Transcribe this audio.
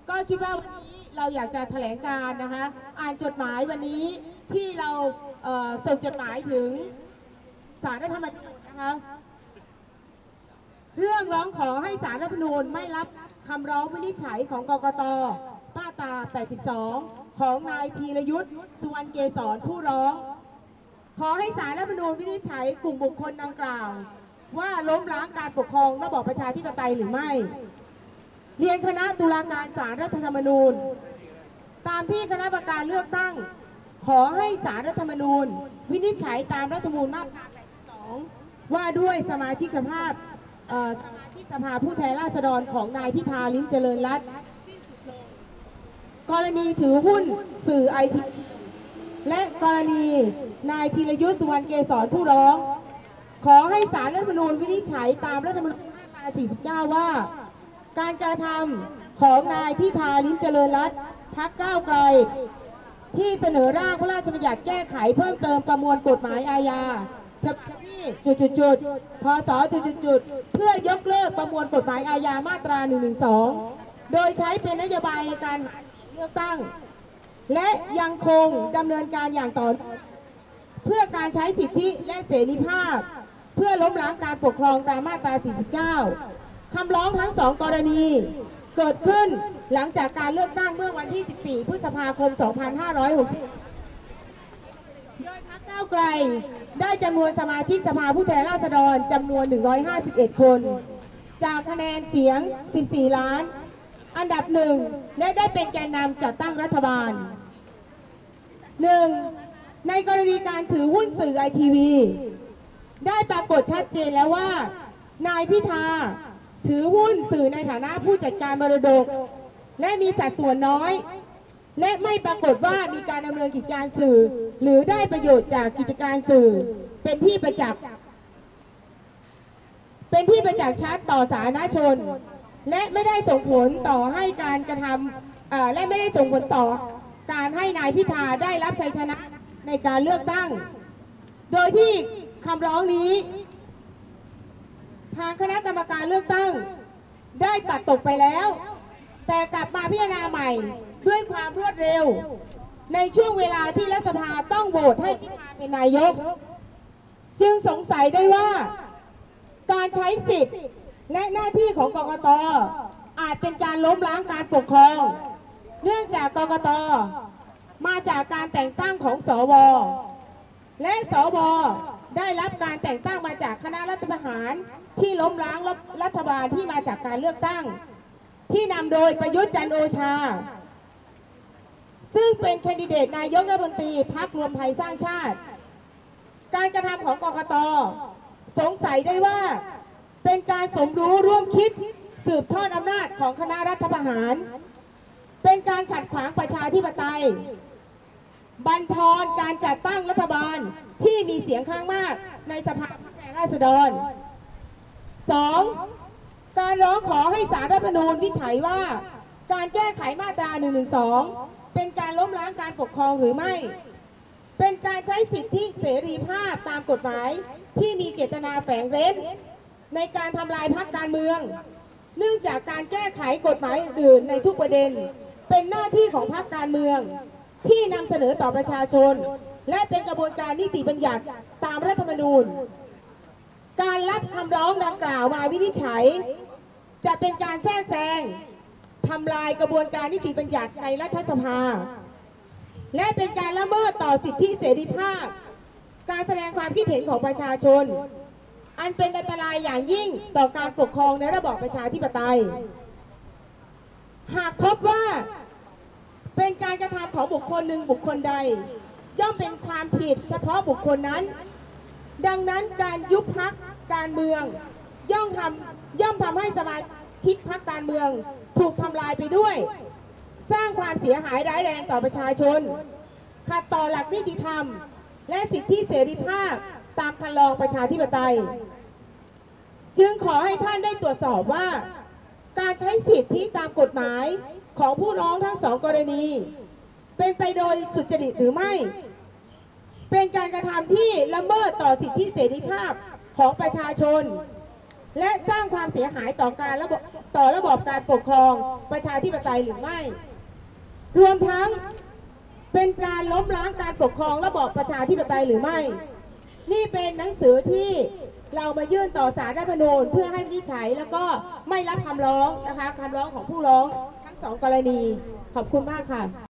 ก็คิดว่าวันนี้เราอยากจะแถลงการนะคะอ่านจดหมายวันนี้ที่เราส่งจดหมายถึงศาลรัฐธรรมนูญนะคะเรื่องร้องขอให้ศาลรัฐธรรมนูญไม่รับคำร้องวินิจฉัยของกกต.มาตรา 82 ของนายธีรยุทธ สุวรรณเกษรผู้ร้องขอให้ศาลรัฐธรรมนูญวินิจฉัยกลุ่มบุคคลดังกล่าวว่าล้มล้างการปกครองระบอบประชาธิปไตยหรือไม่เรียนคณะตุลาการศาลรัฐธรรมนูญตามที่คณะกรรมการเลือกตั้งขอให้ศาลรัฐธรรมนูญวินิจฉัยตามรัฐธรรมนูญมาตรา 82 ว่าด้วยสมาชิกภาพสมาชิกสภาผู้แทนราษฎรของนายพิธาลิ้มเจริญรัตน์กรณีถือหุ้นสื่อไอทีและกรณีนายธีรยุทธ สุวรรณเกษรผู้ร้องขอให้ศาลรัฐธรรมนูญวินิจฉัยตามรัฐธรรมนูญมาตรา 49 ว่าการกระทำของนายพิธาลิ้มเจริญรัตน์พรรคก้าวไกลที่เสนอร่างพระราชบัญญัติแก้ไขเพิ่มเติมประมวลกฎหมายอาญาฉบับที่พศเพื่อยกเลิกประมวลกฎหมายอาญามาตรา 112 โดยใช้เป็นนโยบายในการเลือกตั้งและยังคงดำเนินการอย่างต่อเนื่องเพื่อการใช้สิทธิและเสรีภาพเพื่อล้มล้างการปกครองตามมาตรา 49 คำร้องทั้งสองกรณีเกิดขึ้นหลังจากการเลือกตั้งเมื่อวันที่ 14 พฤษภาคม 2560 โดยพรรคก้าวไกลได้จำนวนสมาชิกสภาผู้แทนราษฎรจำนวน 151 คน จากคะแนนเสียง 14 ล้านอันดับหนึ่งและได้เป็นแกนนำจัดตั้งรัฐบาล 1. ในกรณีการถือหุ้นสื่อไอทีวีได้ปรากฏชัดเจนแล้วว่านายพิธาถือหุ้นสื่อในฐานะผู้จัดการมรดกและมีสัดส่วนน้อยและไม่ปรากฏว่ามีการดำเนินกิจการสื่อหรือได้ประโยชน์จากกิจการสื่อเป็นที่ประจักษ์ชัดต่อสาธารณชนและไม่ได้ส่งผลต่อให้การกระทำและไม่ได้ส่งผลต่อการให้นายพิธาได้รับชัยชนะในการเลือกตั้งโดยที่คำร้องนี้ทางคณะกรรมการเลือกตั้งได้ปัดตกไปแล้วแต่กลับมาพิจารณาใหม่ด้วยความรวดเร็วในช่วงเวลาที่รัฐสภาต้องโหวตให้พิธาเป็นนายกจึงสงสัยได้ว่าการใช้สิทธิ์และหน้าที่ของกกต.อาจเป็นการล้มล้างการปกครองเนื่องจากกกต.มาจากการแต่งตั้งของสว.และสว.ได้รับการแต่งตั้งมาจากคณะรัฐประหารที่ล้มล้างรัฐบาลที่มาจากการเลือกตั้งที่นำโดยประยุทธ์จันทร์โอชาซึ่งเป็นแคนดิเดตนายกรัฐมนตรีพรรครวมไทยสร้างชาติการกระทำของกกต.สงสัยได้ว่าเป็นการสมรู้ร่วมคิดสืบทอดอำนาจของคณะรัฐประหารเป็นการขัดขวางประชาธิปไตยบั่นทอนการจัดตั้งรัฐบาลที่มีเสียงข้างมากในสภาผู้แทนราษฎร 2. การร้องขอให้ศาลรัฐธรรมนูญวินิจฉัยว่าการแก้ไขมาตรา 112 เป็นการล้มล้างการปกครองหรือไม่เป็นการใช้สิทธิเสรีภาพตามกฎหมายที่มีเจตนาแฝงเร้นในการทำลายพรรคการเมืองเนื่องจากการแก้ไขกฎหมายอื่นในทุกประเด็นเป็นหน้าที่ของพรรคการเมืองที่นำเสนอต่อประชาชนและเป็นกระบวนการนิติบัญญัติตามรัฐธรรมนูญการรับคำร้องดังกล่าวมาวินิจฉัยจะเป็นการแทรกแซงทำลายกระบวนการนิติบัญญัติในรัฐสภาและเป็นการละเมิดต่อสิทธิเสรีภาพการแสดงความคิดเห็นของประชาชนอันเป็นอันตรายอย่างยิ่งต่อการปกครองในระบอบประชาธิปไตยหากพบว่าเป็นการกระทำของบุคคลหนึ่งบุคคลใดย่อมเป็นความผิดเฉพาะบุคคลนั้นดังนั้นการยุบพรรคการเมืองย่อมทำให้สมาชิกพรรคการเมืองถูกทำลายไปด้วยสร้างความเสียหายร้ายแรงต่อประชาชนขัดต่อหลักนิติธรรมและสิทธิเสรีภาพตามคันลองประชาธิปไตยจึงขอให้ท่านได้ตรวจสอบว่าการใช้สิทธิตามกฎหมายของผู้ร้องทั้งสองกรณีเป็นไปโดยสุจริตหรือไม่เป็นการกระทำที่ละเมิดต่อสิทธิเสรีภาพของประชาชนและสร้างความเสียหายต่อระบอบการปกครองประชาธิปไตยหรือไม่รวมทั้งเป็นการล้มล้างการปกครองระบอบประชาธิปไตยหรือไม่นี่เป็นหนังสือที่เรามายื่นต่อศาลรัฐธรรมนูญเพื่อให้วินิจฉัยแล้วก็ไม่รับคำร้องนะคะคำร้องของผู้ร้องทั้ง2 กรณีขอบคุณมากค่ะ